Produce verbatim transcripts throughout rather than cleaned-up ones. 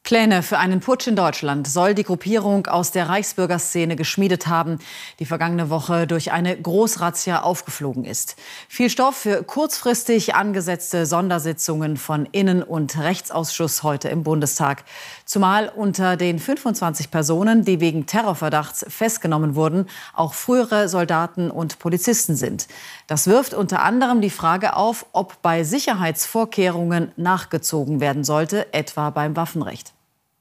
Pläne für einen Putsch in Deutschland soll die Gruppierung aus der Reichsbürgerszene geschmiedet haben, die vergangene Woche durch eine Großrazzia aufgeflogen ist. Viel Stoff für kurzfristig angesetzte Sondersitzungen von Innen- und Rechtsausschuss heute im Bundestag. Zumal unter den fünfundzwanzig Personen, die wegen Terrorverdachts festgenommen wurden, auch frühere Soldaten und Polizisten sind. Das wirft unter anderem die Frage auf, ob bei Sicherheitsvorkehrungen nachgezogen werden sollte, etwa beim Waffenrecht.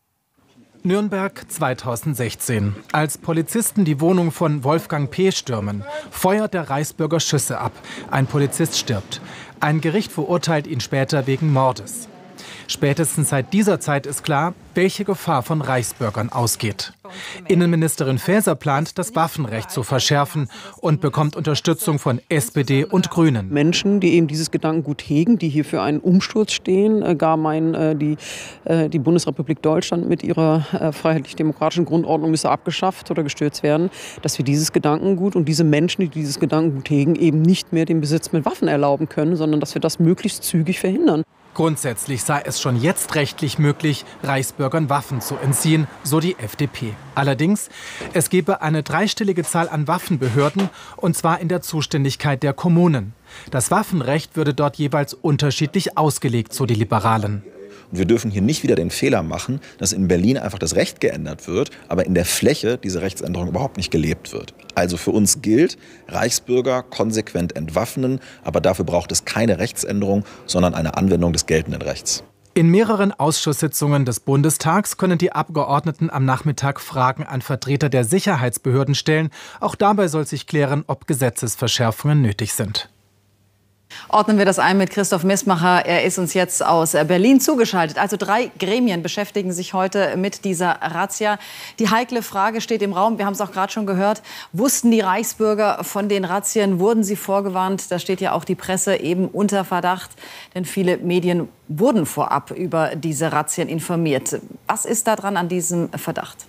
Nürnberg zweitausendsechzehn. Als Polizisten die Wohnung von Wolfgang P. stürmen, feuert der Reichsbürger Schüsse ab. Ein Polizist stirbt. Ein Gericht verurteilt ihn später wegen Mordes. Spätestens seit dieser Zeit ist klar, welche Gefahr von Reichsbürgern ausgeht. Innenministerin Faeser plant, das Waffenrecht zu verschärfen und bekommt Unterstützung von S P D und Grünen. Menschen, die eben dieses Gedankengut hegen, die hier für einen Umsturz stehen, gar meinen, die, die Bundesrepublik Deutschland mit ihrer freiheitlich-demokratischen Grundordnung müsse abgeschafft oder gestürzt werden, dass wir dieses Gedankengut und diese Menschen, die dieses Gedankengut hegen, eben nicht mehr den Besitz mit Waffen erlauben können, sondern dass wir das möglichst zügig verhindern. Grundsätzlich sei es schon jetzt rechtlich möglich, Reichsbürgern Waffen zu entziehen, so die F D P. Allerdings, es gebe eine dreistellige Zahl an Waffenbehörden, und zwar in der Zuständigkeit der Kommunen. Das Waffenrecht würde dort jeweils unterschiedlich ausgelegt, so die Liberalen. Und wir dürfen hier nicht wieder den Fehler machen, dass in Berlin einfach das Recht geändert wird, aber in der Fläche diese Rechtsänderung überhaupt nicht gelebt wird. Also für uns gilt, Reichsbürger konsequent entwaffnen, aber dafür braucht es keine Rechtsänderung, sondern eine Anwendung des geltenden Rechts. In mehreren Ausschusssitzungen des Bundestags können die Abgeordneten am Nachmittag Fragen an Vertreter der Sicherheitsbehörden stellen. Auch dabei soll sich klären, ob Gesetzesverschärfungen nötig sind. Ordnen wir das ein mit Christoph Missmacher. Er ist uns jetzt aus Berlin zugeschaltet. Also drei Gremien beschäftigen sich heute mit dieser Razzia. Die heikle Frage steht im Raum. Wir haben es auch gerade schon gehört. Wussten die Reichsbürger von den Razzien? Wurden sie vorgewarnt? Da steht ja auch die Presse eben unter Verdacht. Denn viele Medien wurden vorab über diese Razzien informiert. Was ist da dran an diesem Verdacht?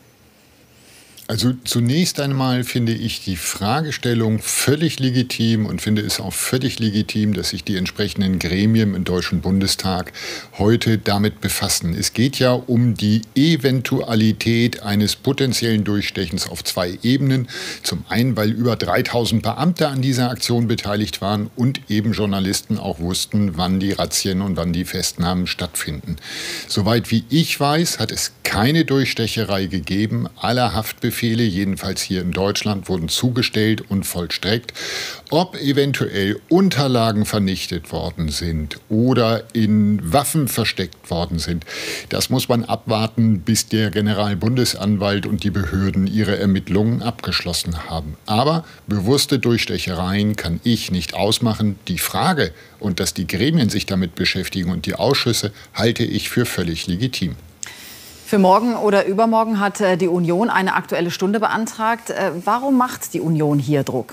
Also zunächst einmal finde ich die Fragestellung völlig legitim und finde es auch völlig legitim, dass sich die entsprechenden Gremien im Deutschen Bundestag heute damit befassen. Es geht ja um die Eventualität eines potenziellen Durchstechens auf zwei Ebenen. Zum einen, weil über dreitausend Beamte an dieser Aktion beteiligt waren und eben Journalisten auch wussten, wann die Razzien und wann die Festnahmen stattfinden. Soweit wie ich weiß, hat es keine Durchstecherei gegeben. Alle Haftbefehle, jedenfalls hier in Deutschland, wurden zugestellt und vollstreckt. Ob eventuell Unterlagen vernichtet worden sind oder in Waffen versteckt worden sind, das muss man abwarten, bis der Generalbundesanwalt und die Behörden ihre Ermittlungen abgeschlossen haben. Aber bewusste Durchstechereien kann ich nicht ausmachen. Die Frage, und dass die Gremien sich damit beschäftigen und die Ausschüsse, halte ich für völlig legitim. Für morgen oder übermorgen hat die Union eine Aktuelle Stunde beantragt. Warum macht die Union hier Druck?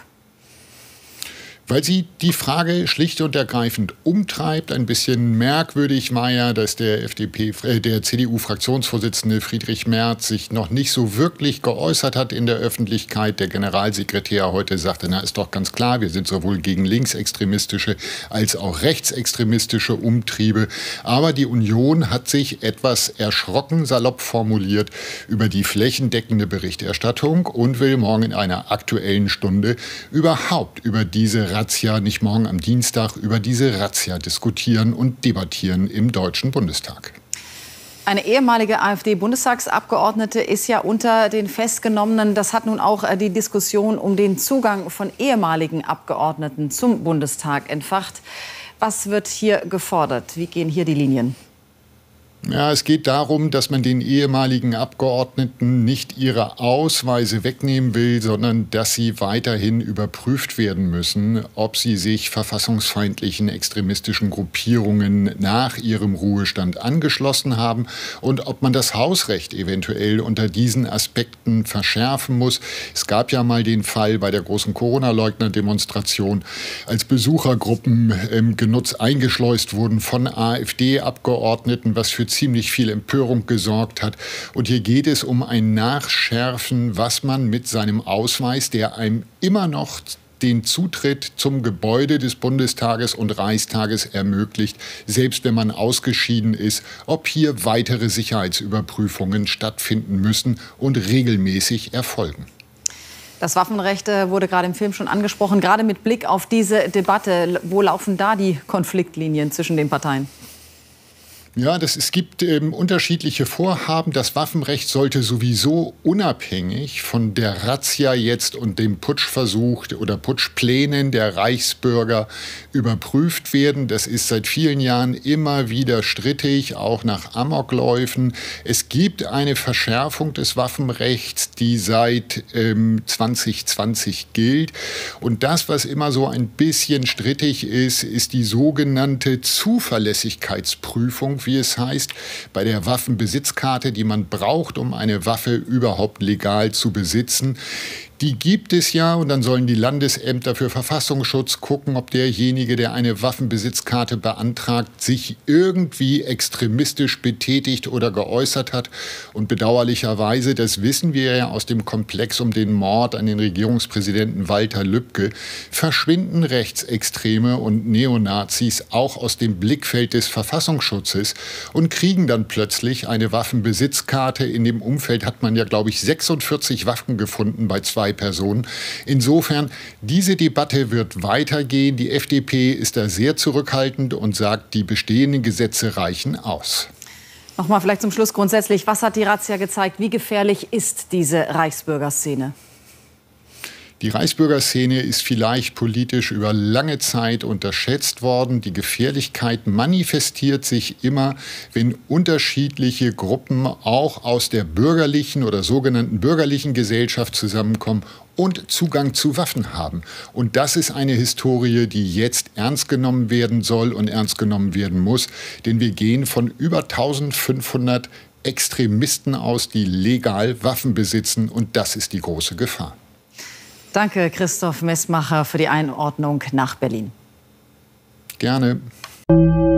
Weil sie die Frage schlicht und ergreifend umtreibt. Ein bisschen merkwürdig war ja, dass der F D P, äh, der C D U-Fraktionsvorsitzende Friedrich Merz sich noch nicht so wirklich geäußert hat in der Öffentlichkeit. Der Generalsekretär heute sagte, na ist doch ganz klar, wir sind sowohl gegen linksextremistische als auch rechtsextremistische Umtriebe. Aber die Union hat sich etwas erschrocken, salopp formuliert, über die flächendeckende Berichterstattung und will morgen in einer Aktuellen Stunde überhaupt über diese Razzia, nicht morgen am Dienstag, über diese Razzia diskutieren und debattieren im Deutschen Bundestag. Eine ehemalige AfD-Bundestagsabgeordnete ist ja unter den Festgenommenen. Das hat nun auch die Diskussion um den Zugang von ehemaligen Abgeordneten zum Bundestag entfacht. Was wird hier gefordert? Wie gehen hier die Linien? Ja, es geht darum, dass man den ehemaligen Abgeordneten nicht ihre Ausweise wegnehmen will, sondern dass sie weiterhin überprüft werden müssen, ob sie sich verfassungsfeindlichen extremistischen Gruppierungen nach ihrem Ruhestand angeschlossen haben und ob man das Hausrecht eventuell unter diesen Aspekten verschärfen muss. Es gab ja mal den Fall bei der großen Corona-Leugner-Demonstration, als Besuchergruppen ähm, genutzt eingeschleust wurden von AfD-Abgeordneten, was für ziemlich viel Empörung gesorgt hat. Und hier geht es um ein Nachschärfen, was man mit seinem Ausweis, der einem immer noch den Zutritt zum Gebäude des Bundestages und Reichstages ermöglicht, selbst wenn man ausgeschieden ist, ob hier weitere Sicherheitsüberprüfungen stattfinden müssen und regelmäßig erfolgen. Das Waffenrecht wurde gerade im Film schon angesprochen. Gerade mit Blick auf diese Debatte, wo laufen da die Konfliktlinien zwischen den Parteien? Ja, das, es gibt ähm, unterschiedliche Vorhaben. Das Waffenrecht sollte sowieso unabhängig von der Razzia jetzt und dem Putschversuch oder Putschplänen der Reichsbürger überprüft werden. Das ist seit vielen Jahren immer wieder strittig, auch nach Amokläufen. Es gibt eine Verschärfung des Waffenrechts, die seit ähm, zwanzig zwanzig gilt. Und das, was immer so ein bisschen strittig ist, ist die sogenannte Zuverlässigkeitsprüfung, wie es heißt, bei der Waffenbesitzkarte, die man braucht, um eine Waffe überhaupt legal zu besitzen. Die gibt es ja, und dann sollen die Landesämter für Verfassungsschutz gucken, ob derjenige, der eine Waffenbesitzkarte beantragt, sich irgendwie extremistisch betätigt oder geäußert hat. Und bedauerlicherweise, das wissen wir ja aus dem Komplex um den Mord an den Regierungspräsidenten Walter Lübcke, verschwinden Rechtsextreme und Neonazis auch aus dem Blickfeld des Verfassungsschutzes und kriegen dann plötzlich eine Waffenbesitzkarte. In dem Umfeld hat man ja, glaube ich, sechsundvierzig Waffen gefunden bei zwei Personen. Insofern, diese Debatte wird weitergehen. Die F D P ist da sehr zurückhaltend und sagt, die bestehenden Gesetze reichen aus. Noch mal vielleicht zum Schluss grundsätzlich, was hat die Razzia gezeigt? Wie gefährlich ist diese Reichsbürgerszene? Die Reichsbürgerszene ist vielleicht politisch über lange Zeit unterschätzt worden. Die Gefährlichkeit manifestiert sich immer, wenn unterschiedliche Gruppen auch aus der bürgerlichen oder sogenannten bürgerlichen Gesellschaft zusammenkommen und Zugang zu Waffen haben. Und das ist eine Historie, die jetzt ernst genommen werden soll und ernst genommen werden muss. Denn wir gehen von über eintausendfünfhundert Extremisten aus, die legal Waffen besitzen. Und das ist die große Gefahr. Danke, Christoph Messmacher, für die Einordnung nach Berlin. Gerne.